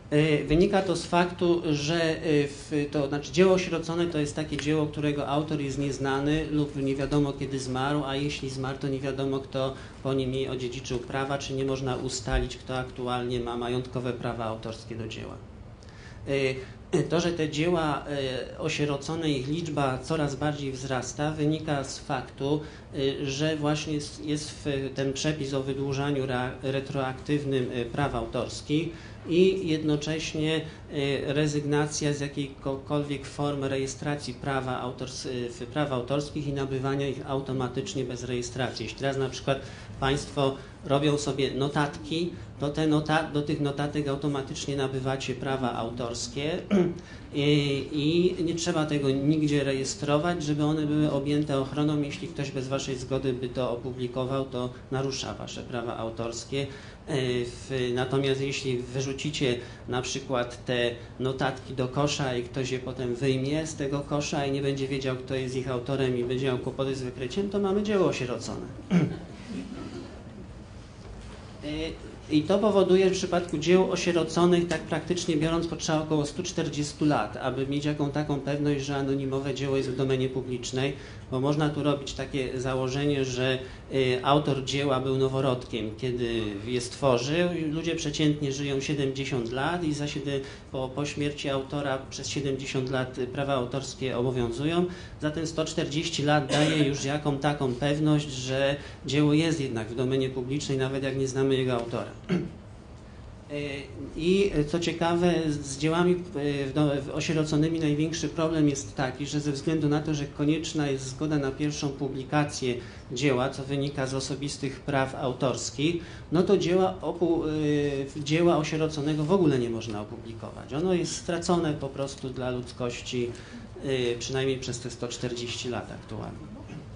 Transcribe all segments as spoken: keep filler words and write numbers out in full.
Wynika to z faktu, że w, to znaczy dzieło osierocone to jest takie dzieło, którego autor jest nieznany lub nie wiadomo kiedy zmarł, a jeśli zmarł, to nie wiadomo kto po nim odziedziczył prawa, czy nie można ustalić, kto aktualnie ma majątkowe prawa autorskie do dzieła. To, że te dzieła osierocone, ich liczba coraz bardziej wzrasta, wynika z faktu, że właśnie jest ten przepis o wydłużaniu retroaktywnym praw autorskich i jednocześnie rezygnacja z jakiejkolwiek formy rejestracji prawa, autors praw autorskich i nabywania ich automatycznie bez rejestracji. Jeśli teraz na przykład Państwo robią sobie notatki, to te nota do tych notatek automatycznie nabywacie prawa autorskie i, i nie trzeba tego nigdzie rejestrować, żeby one były objęte ochroną. Jeśli ktoś bez Waszej zgody by to opublikował, to narusza Wasze prawa autorskie. W, natomiast jeśli wyrzucicie na przykład te notatki do kosza i ktoś je potem wyjmie z tego kosza i nie będzie wiedział, kto jest ich autorem i będzie miał kłopoty z wykryciem, to mamy dzieło osierocone. I to powoduje, że w przypadku dzieł osieroconych, tak praktycznie biorąc, potrzeba około stu czterdziestu lat, aby mieć jaką taką pewność, że anonimowe dzieło jest w domenie publicznej, bo można tu robić takie założenie, że y, autor dzieła był noworodkiem, kiedy je stworzył. Ludzie przeciętnie żyją siedemdziesiąt lat i za siedem, po, po śmierci autora przez siedemdziesiąt lat prawa autorskie obowiązują. Zatem sto czterdzieści lat daje już jaką taką pewność, że dzieło jest jednak w domenie publicznej, nawet jak nie znamy jego autora. I co ciekawe, z dziełami osieroconymi największy problem jest taki, że ze względu na to, że konieczna jest zgoda na pierwszą publikację dzieła, co wynika z osobistych praw autorskich, no to dzieła, opu, dzieła osieroconego w ogóle nie można opublikować. Ono jest stracone po prostu dla ludzkości, przynajmniej przez te sto czterdzieści lat aktualnie.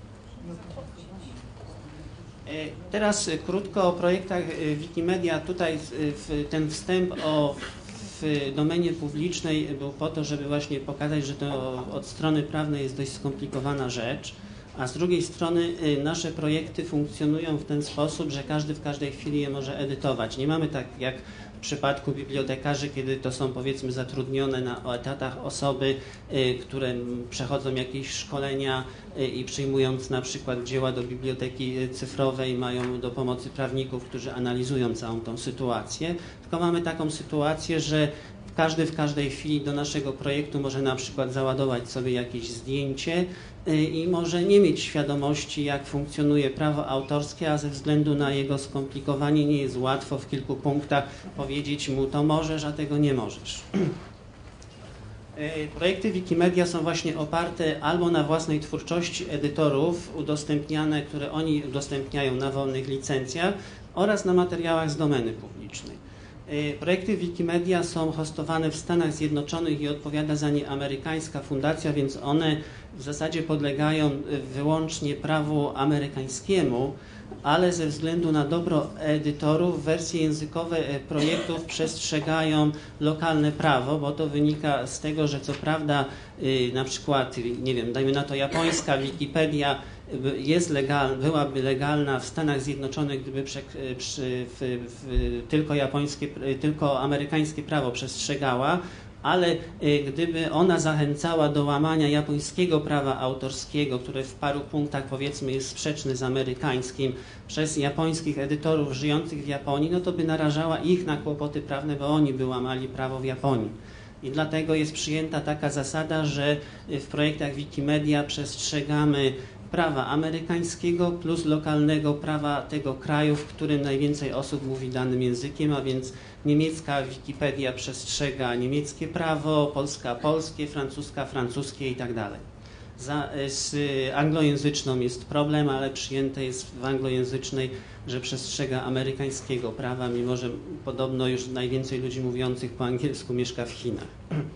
Teraz krótko o projektach Wikimedia. Tutaj ten wstęp o w domenie publicznej był po to, żeby właśnie pokazać, że to od strony prawnej jest dość skomplikowana rzecz, a z drugiej strony nasze projekty funkcjonują w ten sposób, że każdy w każdej chwili je może edytować. Nie mamy tak jak w przypadku bibliotekarzy, kiedy to są powiedzmy zatrudnione na etatach osoby, y, które przechodzą jakieś szkolenia y, i przyjmując na przykład dzieła do biblioteki cyfrowej mają do pomocy prawników, którzy analizują całą tą sytuację. Tylko mamy taką sytuację, że każdy w każdej chwili do naszego projektu może na przykład załadować sobie jakieś zdjęcie i może nie mieć świadomości, jak funkcjonuje prawo autorskie, a ze względu na jego skomplikowanie nie jest łatwo w kilku punktach powiedzieć mu to możesz, a tego nie możesz. Projekty Wikimedia są właśnie oparte albo na własnej twórczości edytorów udostępniane, które oni udostępniają na wolnych licencjach oraz na materiałach z domeny publicznej. Projekty Wikimedia są hostowane w Stanach Zjednoczonych i odpowiada za nie amerykańska fundacja, więc one w zasadzie podlegają wyłącznie prawu amerykańskiemu, ale ze względu na dobro edytorów wersje językowe projektów przestrzegają lokalne prawo, bo to wynika z tego, że co prawda na przykład, nie wiem, dajmy na to japońska Wikipedia jest legal, byłaby legalna w Stanach Zjednoczonych, gdyby prze, przy, w, w, tylko japońskie, tylko amerykańskie prawo przestrzegała, ale gdyby ona zachęcała do łamania japońskiego prawa autorskiego, które w paru punktach powiedzmy jest sprzeczne z amerykańskim przez japońskich edytorów żyjących w Japonii, no to by narażała ich na kłopoty prawne, bo oni by łamali prawo w Japonii. I dlatego jest przyjęta taka zasada, że w projektach Wikimedia przestrzegamy prawa amerykańskiego plus lokalnego prawa tego kraju, w którym najwięcej osób mówi danym językiem, a więc niemiecka Wikipedia przestrzega niemieckie prawo, polska polskie, francuska francuskie i tak dalej. Za, z anglojęzyczną jest problem, ale przyjęte jest w anglojęzycznej, że przestrzega amerykańskiego prawa, mimo że podobno już najwięcej ludzi mówiących po angielsku mieszka w Chinach.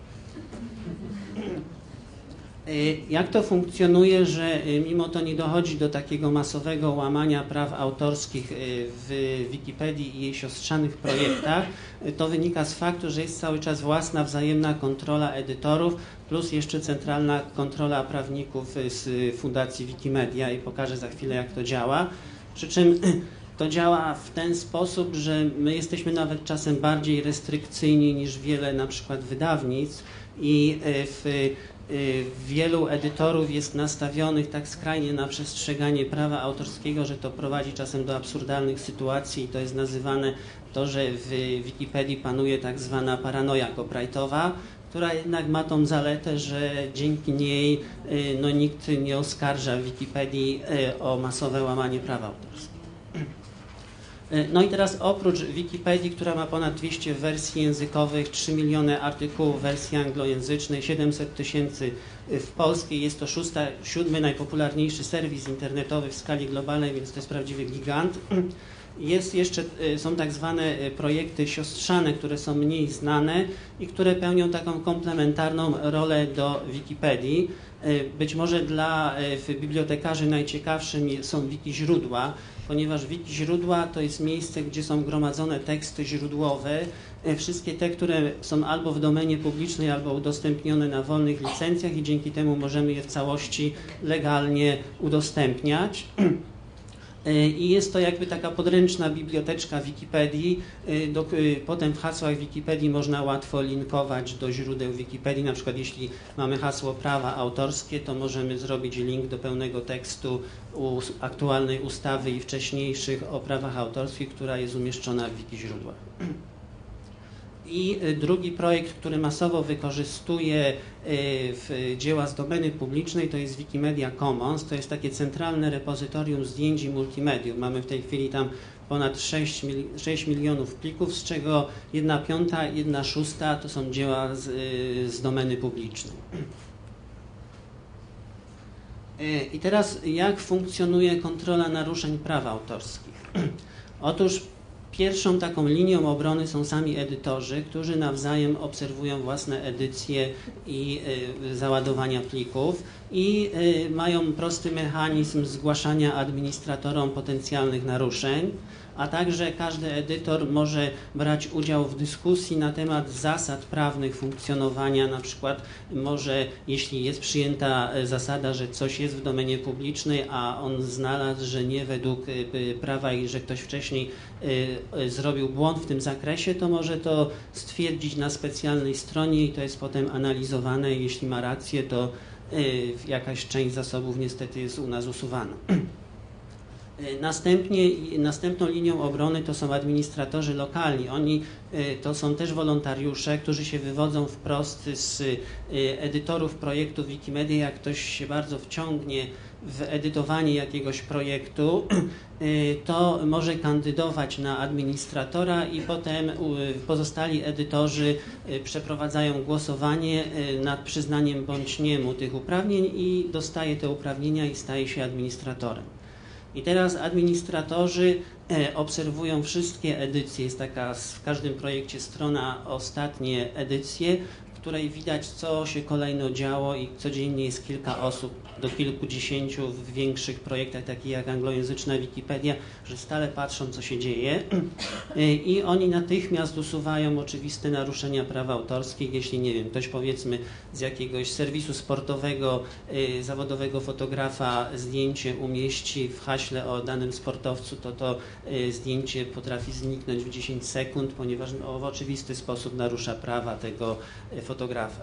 Jak to funkcjonuje, że mimo to nie dochodzi do takiego masowego łamania praw autorskich w Wikipedii i jej siostrzanych projektach? To wynika z faktu, że jest cały czas własna wzajemna kontrola edytorów plus jeszcze centralna kontrola prawników z Fundacji Wikimedia i pokażę za chwilę, jak to działa. Przy czym to działa w ten sposób, że my jesteśmy nawet czasem bardziej restrykcyjni niż wiele na przykład wydawnictw i w wielu edytorów jest nastawionych tak skrajnie na przestrzeganie prawa autorskiego, że to prowadzi czasem do absurdalnych sytuacji i to jest nazywane to, że w Wikipedii panuje tak zwana paranoja copyrightowa, która jednak ma tą zaletę, że dzięki niej no, nikt nie oskarża w Wikipedii o masowe łamanie prawa autorskiego. No i teraz oprócz Wikipedii, która ma ponad dwieście wersji językowych, trzy miliony artykułów w wersji anglojęzycznej, siedemset tysięcy w polskiej, jest to szósta, siódmy najpopularniejszy serwis internetowy w skali globalnej, więc to jest prawdziwy gigant. Jest jeszcze, są tak zwane projekty siostrzane, które są mniej znane i które pełnią taką komplementarną rolę do Wikipedii. Być może dla bibliotekarzy najciekawszym są wiki źródła, ponieważ wiki źródła to jest miejsce, gdzie są gromadzone teksty źródłowe, wszystkie te, które są albo w domenie publicznej, albo udostępnione na wolnych licencjach i dzięki temu możemy je w całości legalnie udostępniać. I jest to jakby taka podręczna biblioteczka Wikipedii. Do, potem w hasłach Wikipedii można łatwo linkować do źródeł Wikipedii. Na przykład jeśli mamy hasło prawa autorskie, to możemy zrobić link do pełnego tekstu u aktualnej ustawy i wcześniejszych o prawach autorskich, która jest umieszczona w wiki źródłach. I drugi projekt, który masowo wykorzystuje w dzieła z domeny publicznej, to jest Wikimedia Commons. To jest takie centralne repozytorium zdjęć i multimediów. Mamy w tej chwili tam ponad sześć milionów plików, z czego jedna piąta, jedna szósta to są dzieła z, z domeny publicznej. I teraz jak funkcjonuje kontrola naruszeń praw autorskich? Otóż pierwszą taką linią obrony są sami edytorzy, którzy nawzajem obserwują własne edycje i y, załadowania plików i y, mają prosty mechanizm zgłaszania administratorom potencjalnych naruszeń, a także każdy edytor może brać udział w dyskusji na temat zasad prawnych funkcjonowania, na przykład może, jeśli jest przyjęta zasada, że coś jest w domenie publicznej, a on znalazł, że nie według prawa i że ktoś wcześniej zrobił błąd w tym zakresie, to może to stwierdzić na specjalnej stronie i to jest potem analizowane. Jeśli ma rację, to jakaś część zasobów niestety jest u nas usuwana. Następnie, następną linią obrony to są administratorzy lokalni. Oni to są też wolontariusze, którzy się wywodzą wprost z edytorów projektów Wikimedia. Jak ktoś się bardzo wciągnie w edytowanie jakiegoś projektu, to może kandydować na administratora i potem pozostali edytorzy przeprowadzają głosowanie nad przyznaniem bądź nie mu tych uprawnień i dostaje te uprawnienia i staje się administratorem. I teraz administratorzy obserwują wszystkie edycje. Jest taka w każdym projekcie strona ostatnie edycje, w której widać, co się kolejno działo i codziennie jest kilka osób, do kilkudziesięciu w większych projektach, takich jak anglojęzyczna Wikipedia, że stale patrzą, co się dzieje i oni natychmiast usuwają oczywiste naruszenia praw autorskich. Jeśli, nie wiem, ktoś powiedzmy z jakiegoś serwisu sportowego, zawodowego fotografa zdjęcie umieści w haśle o danym sportowcu, to to zdjęcie potrafi zniknąć w dziesięć sekund, ponieważ no, w oczywisty sposób narusza prawa tego fotografa.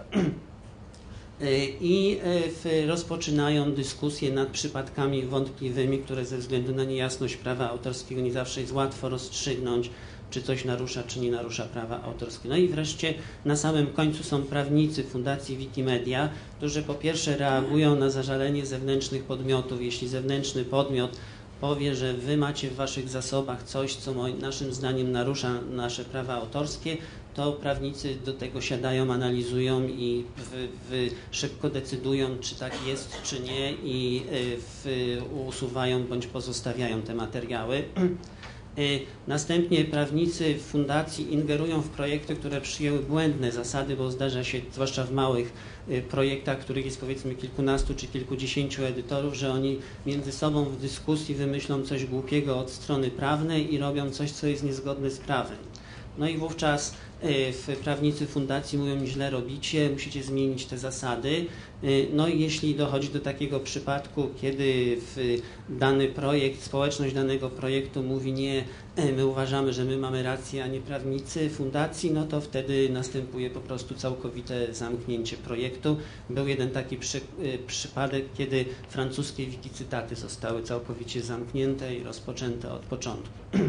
I rozpoczynają dyskusje nad przypadkami wątpliwymi, które ze względu na niejasność prawa autorskiego nie zawsze jest łatwo rozstrzygnąć, czy coś narusza, czy nie narusza prawa autorskiego. No i wreszcie na samym końcu są prawnicy Fundacji Wikimedia, którzy po pierwsze reagują na zażalenie zewnętrznych podmiotów. Jeśli zewnętrzny podmiot powie, że wy macie w waszych zasobach coś, co moim, naszym zdaniem narusza nasze prawa autorskie, to prawnicy do tego siadają, analizują i w, w, szybko decydują, czy tak jest, czy nie i w, usuwają bądź pozostawiają te materiały. Następnie prawnicy fundacji ingerują w projekty, które przyjęły błędne zasady, bo zdarza się, zwłaszcza w małych projektach, których jest powiedzmy kilkunastu czy kilkudziesięciu edytorów, że oni między sobą w dyskusji wymyślą coś głupiego od strony prawnej i robią coś, co jest niezgodne z prawem. No i wówczas w prawnicy fundacji mówią, źle robicie, musicie zmienić te zasady. No i jeśli dochodzi do takiego przypadku, kiedy w dany projekt, społeczność danego projektu mówi nie, my uważamy, że my mamy rację, a nie prawnicy fundacji, no to wtedy następuje po prostu całkowite zamknięcie projektu. Był jeden taki przy, przypadek, kiedy francuskie wikicytaty zostały całkowicie zamknięte i rozpoczęte od początku.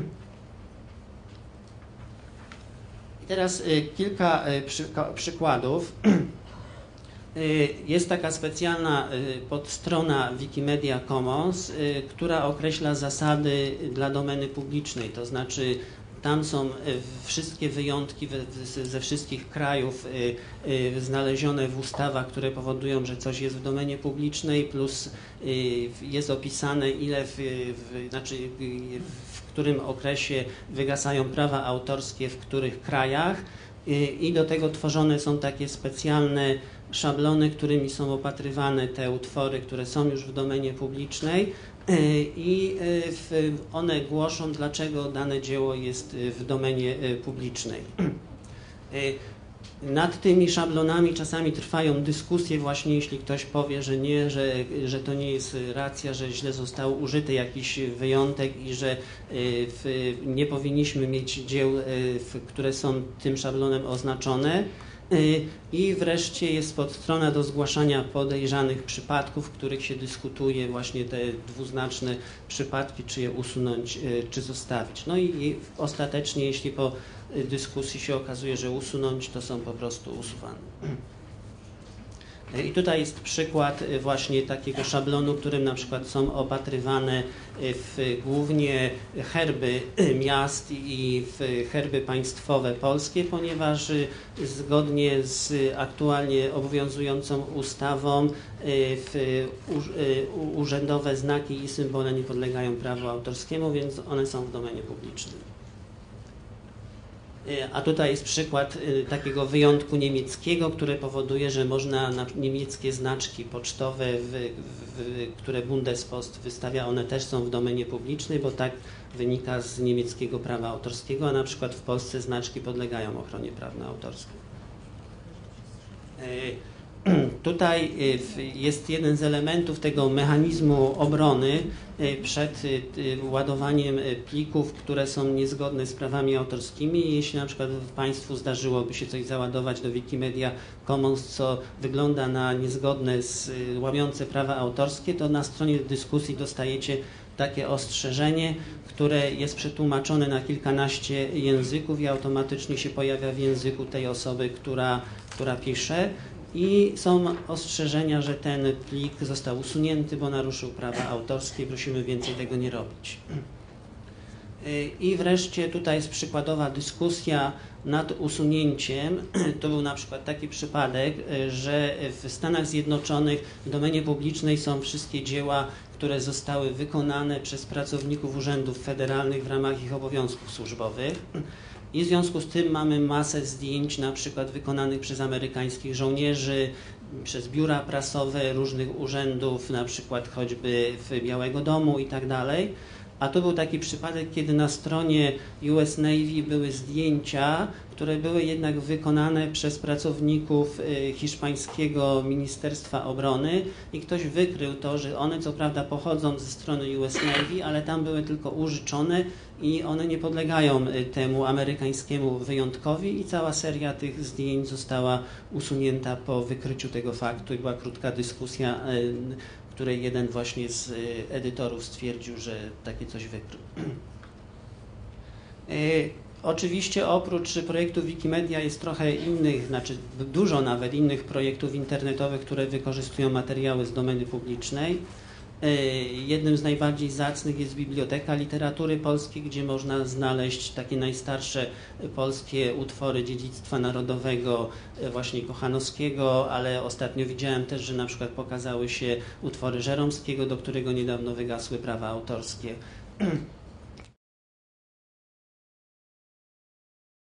I teraz kilka przykładów. Jest taka specjalna podstrona Wikimedia Commons, która określa zasady dla domeny publicznej, to znaczy tam są wszystkie wyjątki ze wszystkich krajów znalezione w ustawach, które powodują, że coś jest w domenie publicznej, plus jest opisane, ile w, w, znaczy w którym okresie wygasają prawa autorskie w których krajach i do tego tworzone są takie specjalne szablony, którymi są opatrywane te utwory, które są już w domenie publicznej i one głoszą, dlaczego dane dzieło jest w domenie publicznej. Nad tymi szablonami czasami trwają dyskusje właśnie, jeśli ktoś powie, że nie, że, że to nie jest racja, że źle został użyty jakiś wyjątek i że w, nie powinniśmy mieć dzieł, w, które są tym szablonem oznaczone. I wreszcie jest podstrona do zgłaszania podejrzanych przypadków, w których się dyskutuje właśnie te dwuznaczne przypadki, czy je usunąć, czy zostawić. No i ostatecznie, jeśli po dyskusji się okazuje, że usunąć, to są po prostu usuwane. I tutaj jest przykład właśnie takiego szablonu, którym na przykład są opatrywane w głównie herby miast i w herby państwowe polskie, ponieważ zgodnie z aktualnie obowiązującą ustawą w urzędowe znaki i symbole nie podlegają prawu autorskiemu, więc one są w domenie publicznym. A tutaj jest przykład takiego wyjątku niemieckiego, które powoduje, że można na niemieckie znaczki pocztowe, w, w, które Bundespost wystawia, one też są w domenie publicznej, bo tak wynika z niemieckiego prawa autorskiego, a na przykład w Polsce znaczki podlegają ochronie prawno-autorskiej. Tutaj jest jeden z elementów tego mechanizmu obrony przed ładowaniem plików, które są niezgodne z prawami autorskimi. Jeśli na przykład Państwu zdarzyłoby się coś załadować do Wikimedia Commons, co wygląda na niezgodne z łamiące prawa autorskie, to na stronie dyskusji dostajecie takie ostrzeżenie, które jest przetłumaczone na kilkanaście języków i automatycznie się pojawia w języku tej osoby, która, która pisze. I są ostrzeżenia, że ten plik został usunięty, bo naruszył prawa autorskie. Prosimy więcej tego nie robić. I wreszcie tutaj jest przykładowa dyskusja nad usunięciem. To był na przykład taki przypadek, że w Stanach Zjednoczonych w domenie publicznej są wszystkie dzieła, które zostały wykonane przez pracowników urzędów federalnych w ramach ich obowiązków służbowych. I w związku z tym mamy masę zdjęć na przykład wykonanych przez amerykańskich żołnierzy, przez biura prasowe różnych urzędów, na przykład choćby w Białego Domu i tak dalej. A to był taki przypadek, kiedy na stronie U S Navy były zdjęcia, które były jednak wykonane przez pracowników hiszpańskiego Ministerstwa Obrony i ktoś wykrył to, że one co prawda pochodzą ze strony U S Navy, ale tam były tylko użyczone i one nie podlegają temu amerykańskiemu wyjątkowi i cała seria tych zdjęć została usunięta po wykryciu tego faktu i była krótka dyskusja, w której jeden właśnie z edytorów stwierdził, że takie coś wykrył. Oczywiście oprócz projektu Wikimedia jest trochę innych, znaczy dużo nawet innych projektów internetowych, które wykorzystują materiały z domeny publicznej. Jednym z najbardziej zacnych jest Biblioteka Literatury Polskiej, gdzie można znaleźć takie najstarsze polskie utwory dziedzictwa narodowego właśnie Kochanowskiego, ale ostatnio widziałem też, że na przykład pokazały się utwory Żeromskiego, do którego niedawno wygasły prawa autorskie.